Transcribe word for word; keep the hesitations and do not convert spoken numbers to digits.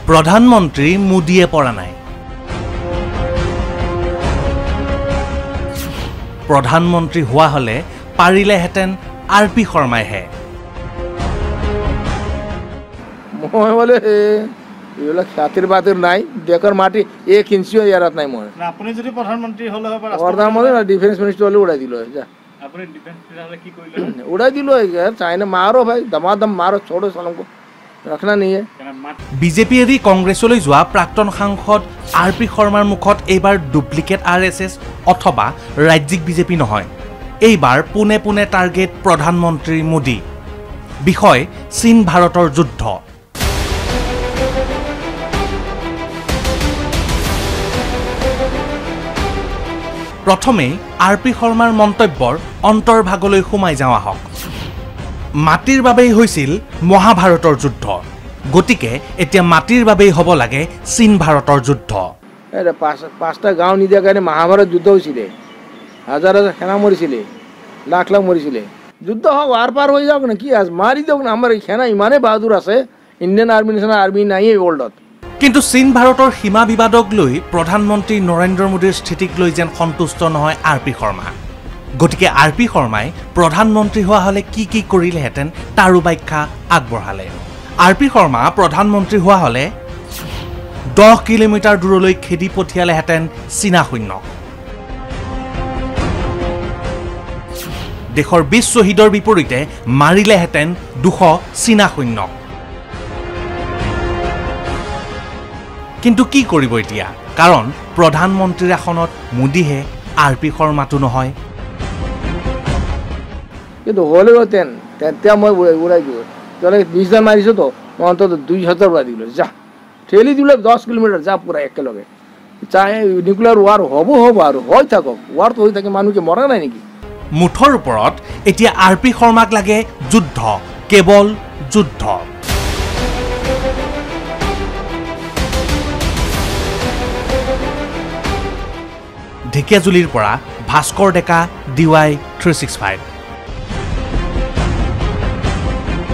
প্ৰধানমন্ত্ৰী মোদীয়ে পৰা নাই। প্ৰধানমন্ত্ৰী হোৱা হলে পাৰিলেহেঁতেন আৰ পি শৰ্মাইহে। মই বলে এইবিলাক খাতিৰ বাতিৰ নাই, দেশৰ মাটি এক ইঞ্চিও ইয়াত নাই। মই আপুনি যদি প্ৰধানমন্ত্ৰী হলে হয়, প্ৰধানমন্ত্ৰী ডিফেন্স মিনিষ্টাৰ হলে উৰাই দিলো হয়। যা আপুনি ডিফেন্স মিনিষ্টাৰ হলে কি কৰিলে? उड़ा दिलो यार, चाइना मारो भाई, दमादम मारो, छोड़ो सालों को, रखना नहीं है। বিজেপি এৰি কংগ্ৰেছলৈ যোৱা প্ৰাক্তন সাংসদ আৰ পি শৰ্মাৰ মুখত এইবাৰ ডুপ্লিকেট আৰ এছ এছ অথবা ৰাজ্যিক বিজেপি নহয়, এইবাৰ পোনে পোনে টাৰ্গেট প্ৰধানমন্ত্ৰী মোদী। বিষয় চীন ভাৰতৰ যুদ্ধ। প্ৰথমে আৰ পি শৰ্মাৰ মন্তব্যৰ অন্তৰ্ভাগলৈ সোমাই যাওঁ আহক। মাটিৰ বাবেই হৈছিল মহাভাৰতৰ যুদ্ধ, গতিকে এতিয়া মাটিৰ বাবেই হ'ব লাগে চীন ভাৰতৰ যুদ্ধ। পাঁচটা গাঁও নিদিয়াৰ কাৰণে মহাভাৰত যুদ্ধ হৈছিলে, হাজাৰ হাজাৰ সেনা মৰিছিলে, লাখ লাখ মৰিছিলে। যুদ্ধ হওক, আৰ পাৰ হৈ যাওক না, কি আছে মাৰি দিয়ক না। আমাৰ সেনা ইমানেই বাহাদুৰ আছে, ইণ্ডিয়ান আৰ্মি নিচিনা আৰ্মি নাইয়ে ৱৰ্ল্ডত। কিন্তু চীন ভাৰতৰ সীমা বিবাদক লৈ প্ৰধানমন্ত্ৰী নৰেন্দ্ৰ মোদীৰ স্থিতিক লৈ যেন সন্তুষ্ট নহয় আৰ পি শৰ্মা। গতিকে আৰ পি শৰ্মাই প্ৰধানমন্ত্ৰী হোৱা হলে কি কি কৰিলেহেঁতেন তাৰো ব্যাখ্যা আগবঢ়ালে। আৰ পি শৰ্মা প্ৰধানমন্ত্ৰী হোৱা হলে দহ কিলোমিটাৰ দূৰলৈ খেদি পঠিয়ালেহেঁতেন চীনা সৈন্যক। দেশৰ বিশ শ্বহীদৰ বিপৰীতে মাৰিলেহেঁতেন দুশ চীনা সৈন্যক। কিন্তু কি কৰিব এতিয়া, কাৰণ প্ৰধানমন্ত্ৰীৰ আসনত মোদীহে, আৰ পি শৰ্মাটো নহয়। কিন্তু হ'লেও তেন তেতিয়া মই উৰাই দিওঁ, তেওঁলোকে বিশজন মাৰিছোঁ তো, মই অন্তত দুই হাজাৰ উৰাই দিলোঁ। যা ঠেলি দিলে দহ কিলোমিটাৰ যা পুৰা একেলগে। চাহে নিউক্লিয়াৰ ৱাৰ হ'ব হ'ব আৰু হৈ থাকক, ৱাৰটো হৈ থাকে, মানুহকে মৰা নাই নেকি? মুঠৰ ওপৰত এতিয়া আৰ পি শৰ্মাক লাগে যুদ্ধ, কেৱল যুদ্ধ। ঢেকিয়াজুলিৰ পৰা Bhaskar Deka, D Y three six five.